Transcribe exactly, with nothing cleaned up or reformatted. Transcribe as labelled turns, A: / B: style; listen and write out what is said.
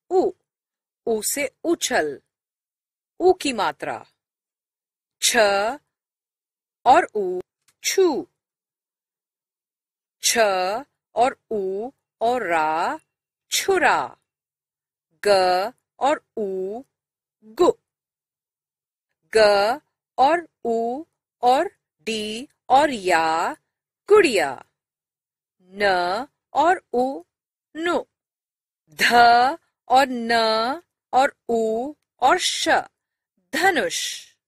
A: उ, उ से उछल, उ की मात्रा। छ और उ छू, छ और उ और रा छुरा। ग और उ गु, ग और उ और डी और या गुड़िया। न और उ नु, ध और न और उ और श धनुष।